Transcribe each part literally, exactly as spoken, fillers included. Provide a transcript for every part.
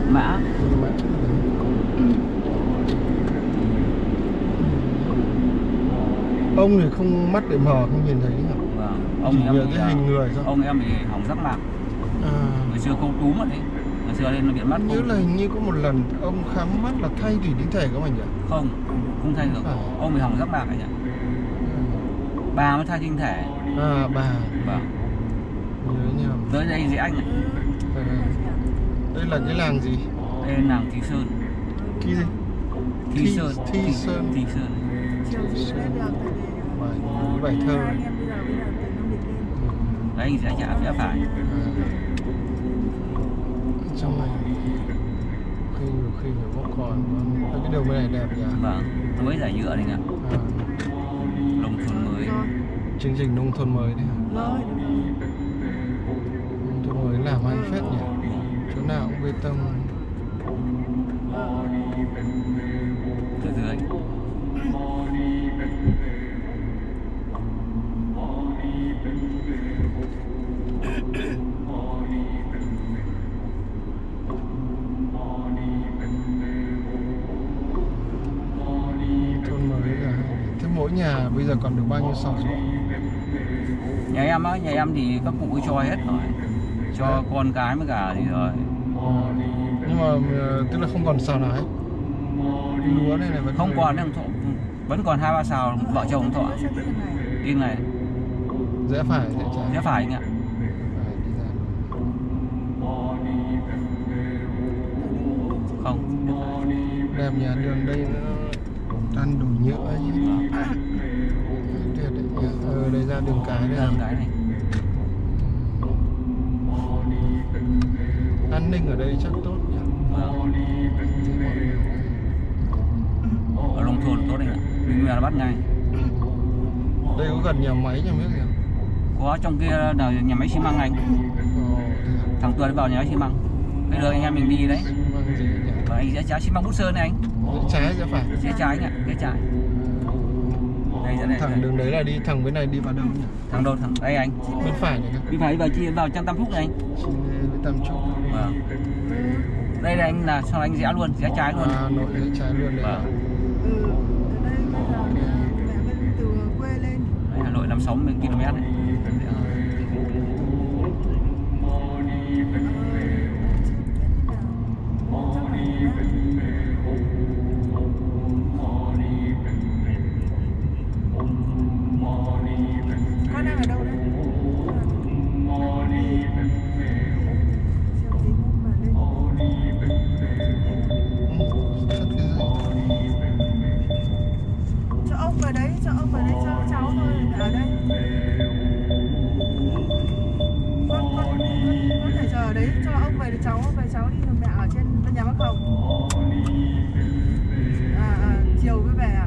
Mã. Mã. Ông thì không mắt để mờ không nhìn thấy hả? Vâng. Ông chỉ em nhờ bị, cái hình người thôi. ông em bị hỏng giác mạc. À. Ngày xưa câu túm rồi đấy. Ngày xưa lên viện mắt. Nhớ là hình như có một lần ông khám mắt là thay thủy tinh thể của mình nhỉ? Không, không thay được. À. Ông bị hỏng giác mạc anh ạ. À. Bà mới thay tinh thể. À bà. Vâng. Nhớ nhầm. Tới đây gì anh ạ? À. Đây là cái làng gì? Đây là làng Thi Sơn. Thi gì? Thi, Thi Sơn. Thi, Thi Sơn. Thi Sơn. Thi Sơn. Bài, bài thơ. Đấy anh sẽ trả phía phải. À. Trong này khi nhiều khi phải bóc còn cái đường bên này đẹp nhỉ? Vâng, nó mới giải nhựa này ạ. À. Nông thôn mới. Chương trình nông thôn mới đấy hả? Nông thôn mới làm hay phết nhỉ? Chỗ nào cũng bê tông. Từ dưới. Mỗi nhà bây giờ còn được bao nhiêu sào ruộng? Nhà em á, nhà em thì các cụ cho hết rồi, cho đấy. Con cái với cả gì rồi. À, nhưng mà tức là không còn sào nào hết. Lúa này này vẫn không còn, không thọ, vẫn còn hai ba sào vợ chồng thọ. Đi này. Rẽ phải, rẽ trái. Rẽ phải anh ạ. Không. Đẹp nhà đường đây nó ăn đủ nhựa ấy. Tuyệt đấy. Ờ, đây ra đường cái đây. Đường cái này. An ninh ở đây chắc tốt nhỉ? Vâng. Ở nông thôn tốt anh ạ. Mình là bắt ngay. Đây có gần nhà máy nhà nước gì không? Có, trong kia là nhà máy xi măng anh. Ồ, thằng Tuấn vào nhà máy xi măng. Bây giờ anh em mình đi đấy. Và anh sẽ trái xi măng Bút Sơn này anh. Rẽ trái rẽ phải? Rẽ trái anh ạ, rẽ trái. Đây, đây, thằng đây. Đường đấy là đi, thằng bên này đi vào đâu nhỉ? Thằng đâu, thằng đây anh. Bên phải nhỉ? Đi phải vào chi vào trong Tam Phúc này anh. Tam Phúc. Vâng. Đây là anh là sau anh rẽ luôn, rẽ trái luôn. À, nội rẽ trái luôn đấy. Vâng. Đây, Hà Nội năm mươi sáu ki lô mét này. Con đang ở đâu đấy? Cho ông về đấy, cho ông về đấy cho cháu thôi, ở đây. Con, con, con, con thể chờ ở đấy, cho ông về để cháu, về cháu đi, mẹ ở trên bên nhà bác Hồng. À, à, chiều mới về à?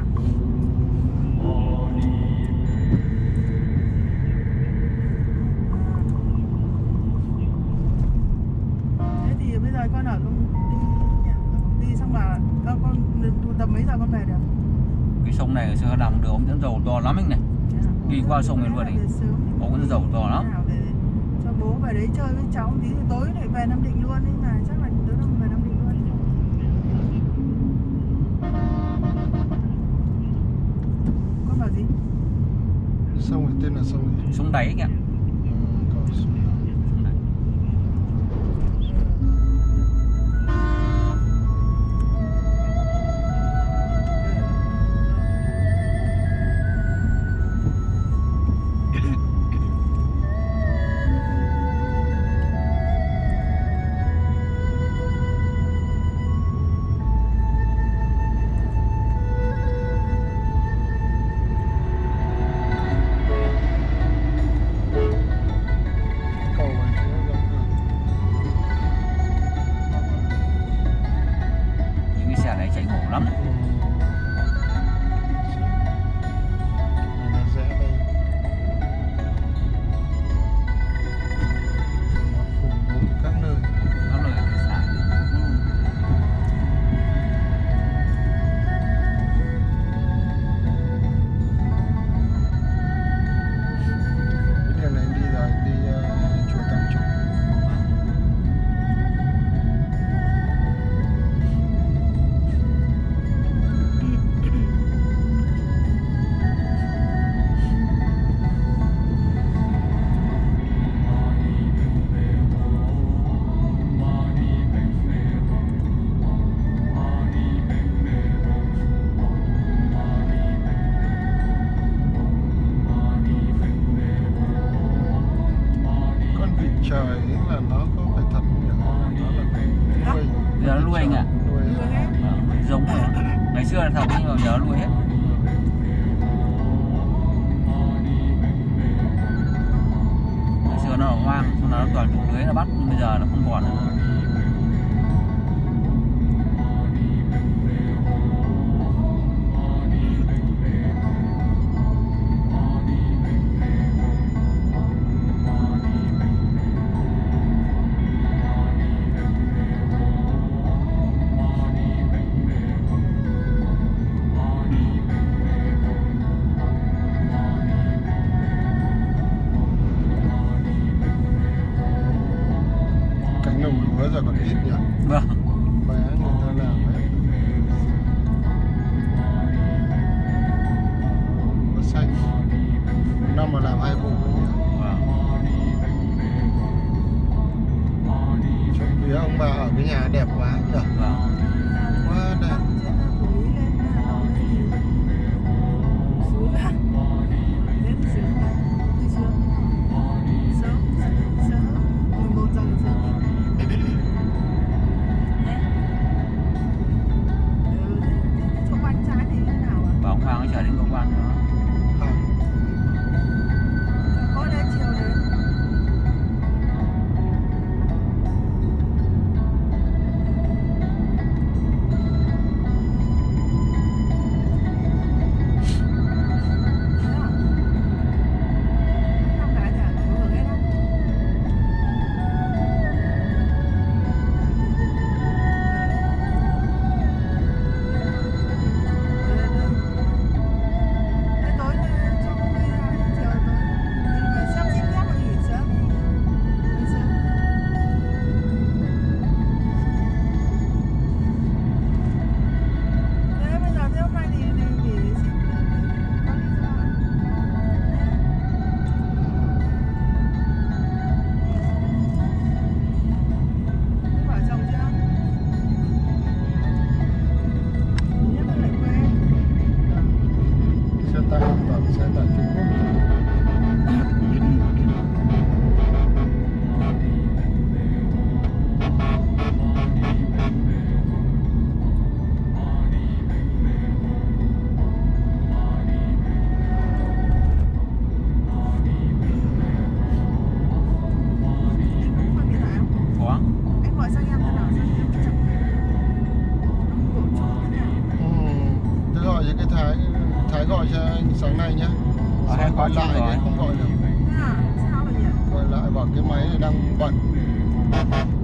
Con ở công ty, công ty xong là con, con tầm mấy giờ con về được? Cái sông này xưa làm đường ống dẫn dầu to lắm anh này. Đi qua sông này luôn này. Ống dẫn dầu to lắm. Cho bố về đấy chơi với cháu tí thì tối lại về Nam Định luôn, nhưng mà chắc là tối đông về Nam Định luôn. Con bảo gì? Sông này tên là sông gì? Sông Đáy anh ạ. anh ạ. Nuôi Nuôi hết. Vâng, giống rồi. Ngày xưa là thầu nhưng mà giờ nuôi hết. Ngày xưa nó là hoang, xong nó toàn dùng lưới nó bắt, nhưng bây giờ nó không còn nữa. cánh đồng lúa giờ còn ít nhỉ, Vâng. bé người ta làm hết. Nó xanh, một năm mà làm hai vụ nữa nhỉ. Vâng. Trộm vía ông bà ở cái nhà đẹp quá nhỉ, Vâng. quá đẹp. Trên phủ lý lên Hà Nội thì xuống ra. Đến thì sướng lắm. Đi sướng. Sớm, sớm. mười một giờ sớm đi. Nhé. Ừ, thế, thế cái chỗ bánh trái thì như thế nào ạ? Và ông Hoàng ấy chở đến công an nữa. À, Có đến chiều đến. Thế à? Năm cái nhỉ? Có hưởng hết không? Thế tối cho cô đi ra chiều tối đi về xem xin phép rồi nghỉ sớm nghỉ sớm. Thế bây giờ thế hôm nay thì thì nghỉ xin có lý do ạ. Nhé. Thế bảo chồng chưa? Nhất là lại quên. xe tải toàn xe tải Trung Quốc. Anh có gọi điện thoại không? Có. Anh gọi sang em thế nào? Sang em chậm. Nó cổ chút thế nào? Ừ, thế gọi cho cái Thái, Thái gọi cho anh sáng nay nhá. Ờ, Sao em gọi có lại rồi. đấy không gọi được. Thế à? Sao vậy nhỉ? Gọi lại bảo cái máy này đang bận.